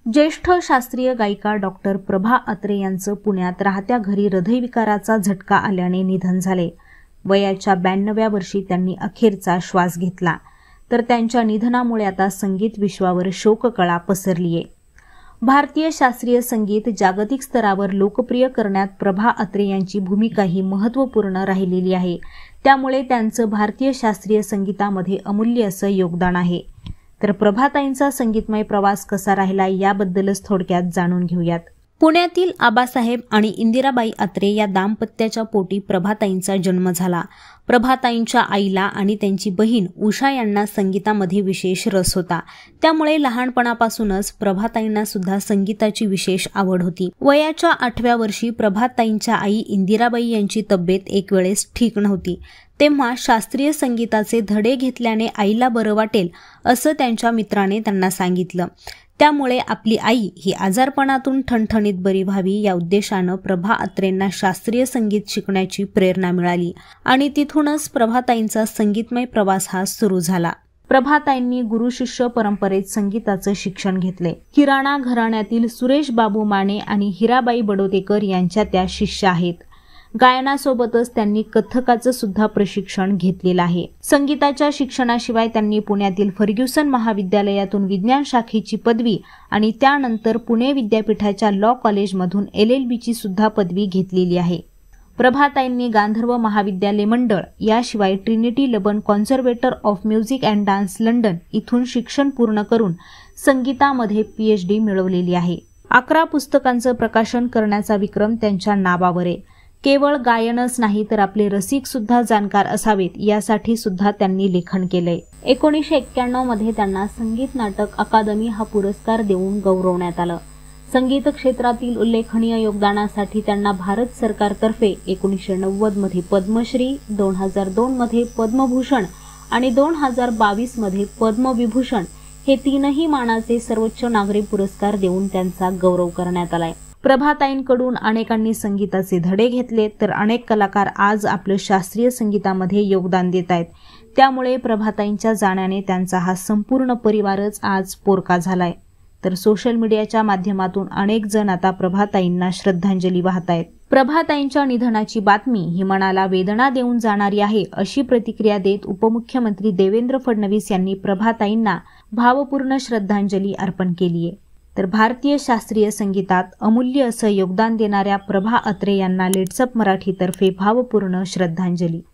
ज्येष्ठ शास्त्रीय गायिका डॉक्टर प्रभा अत्रे यांचं पुण्यात राहत्या घरी हृदयविकाराचा झटका आल्याने निधन झाले। वयाच्या 92व्या वर्षी त्यांनी अखेरचा श्वास घेतला। तर त्यांच्या निधनामुळे आता संगीत विश्वावर शोककळा पसरली आहे। भारतीय शास्त्रीय संगीत जागतिक स्तरावर लोकप्रिय करण्यात प्रभा अत्रे यांची भूमिकाही महत्त्वपूर्ण राहिलेली आहे। त्यामुळे त्यांचं भारतीय शास्त्रीय संगीतामध्ये अमूल्य असं योगदान आहे। तर प्रभाताईंचा संगीतमय प्रवास कसा राहिला याबद्दलच थोडक्यात जाणून घेऊयात। पुण्यातील आबासाहेब आणि इंदिराबाई अत्रे या दाम्पत्याच्या पोटी प्रभाताईंचा जन्म झाला। प्रभाताईंच्या आईला आणि त्यांची बहीण उषा यांना संगीतामध्ये विशेष रस होता। त्यामुळे लहानपणापासूनच प्रभाताईंना सुद्धा संगीताची विशेष आवड होती। वयाच्या 8व्या वर्षी प्रभाताईंच्या आई इंदिराबाई यांची तब्येत एक वेळेस ठीक नव्हती। तेव्हा शास्त्रीय संगीताचे धडे घेतल्याने आईला बरं वाटेल असं त्यांच्या मित्राने त्यांना सांगितलं। त्यामुळे आपली आई ही आजारपणातून ठणठणीत बरी व्हावी या उद्देशानं प्रभा अत्रेंना शास्त्रीय संगीत शिकण्याची प्रेरणा मिळाली आणि तिथूनच प्रभाताईंचा संगीतमय प्रवास हा सुरू झाला। प्रभाताईंनी गुरु शिष्य परंपरेत संगीताचं शिक्षण घेतले। किराणा घराण्यातील सुरेश बाबू माने आणि हिराबाई बडोदेकर यांच्या त्या शिष्य आहेत। गायनासोबतच त्यांनी कथ्थकाचं सुद्धा प्रशिक्षण घेतलेलं आहे। संगीताच्या शिक्षणाशिवाय त्यांनी पुण्यातील फर्ग्युसन महाविद्यालयातून विज्ञान शाखेची पदवी आणि त्यानंतर पुणे विद्यापीठाच्या लॉ कॉलेजमधून LLB सुद्धा पदवी घेतलेली आहे। प्रभाताईंनी गांधर्व महाविद्यालय मंडळ याशिवाय Trinity Laban conservatoire of music and dance London इथून शिक्षण पूर्ण करून संगीतामध्ये PhD मिळवलेली आहे। 11 पुस्तकांचं प्रकाशन करण्याचा विक्रम त्यांच्या नावावर आहे। केवळ गायनच नाही तर आपले रसिक सुद्धा जाणकार असावेत यासाठी सुद्धा त्यांनी लेखन केलंय। 1991 मध्ये त्यांना संगीत नाटक अकादमी हा पुरस्कार देऊन गौरवण्यात आलं। संगीत क्षेत्रातील उल्लेखनीय योगदानासाठी त्यांना भारत सरकारतर्फे 1990 मध्ये पद्मश्री, 2002 मध्ये पद्मभूषण आणि 2022 मध्ये पद्मविभूषण हे तीनही मानाचे सर्वोच्च नागरी पुरस्कार देऊन त्यांचा गौरव करण्यात आलाय। प्रभाताईंकडून अनेकांनी संगीताचे धडे घेतले तर अनेक कलाकार आज आपलं शास्त्रीय संगीतामध्ये योगदान देत आहेत। त्यामुळे प्रभाताईंच्या जाण्याने त्यांचा हा संपूर्ण परिवारच आज पोरका झालाय। तर सोशल मीडियाच्या माध्यमातून अनेक जण आता प्रभाताईंना श्रद्धांजली वाहतायत। प्रभाताईंच्या निधनाची बातमी ही मनाला वेदना देऊन जाणारी आहे अशी प्रतिक्रिया देत उपमुख्यमंत्री देवेंद्र फडणवीस यांनी प्रभाताईंना भावपूर्ण श्रद्धांजली अर्पण केली आहे। तर भारतीय शास्त्रीय संगीतात अमूल्य असं योगदान देणाऱ्या प्रभा अत्रे यांना लेट्सअप मराठीतर्फे भावपूर्ण श्रद्धांजली।